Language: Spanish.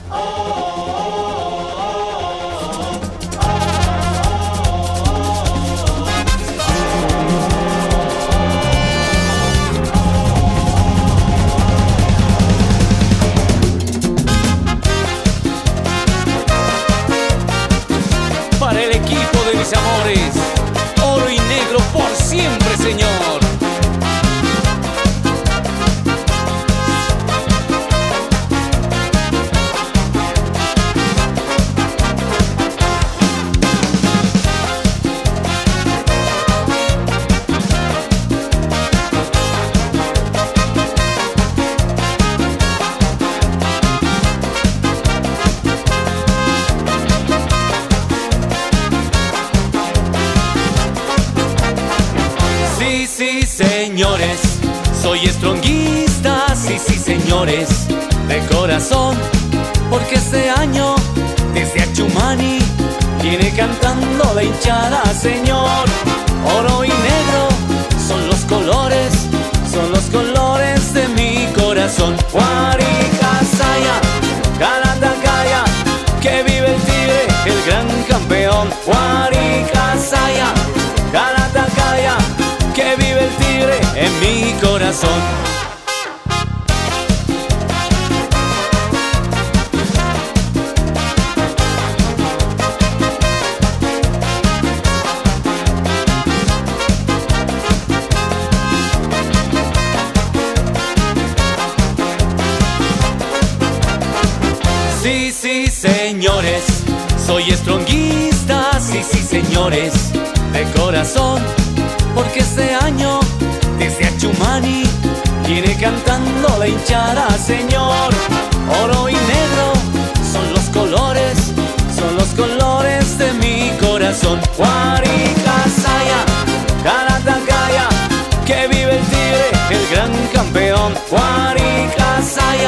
Para el equipo de mis amores, oro y negro por siempre, Señor. Sí, sí, señores, soy stronguista, sí, sí, señores, de corazón, porque este año, desde Achumani, viene cantando la hinchada, señor. Oro y negro son los colores de mi corazón. Guaricasaya, Calatacaya, que vive el tigre, el gran campeón. Guaricasaya, Calatacaya, que vive el tigre en mi corazón. Sí, sí, señores, soy stronguista, sí, sí, señores, de corazón, porque este año, desde Achumani, viene cantando la hinchada, señor. Oro y negro son los colores de mi corazón. Guaricasaya, Calatacaya, que vive el tigre, el gran campeón. Guaricasaya,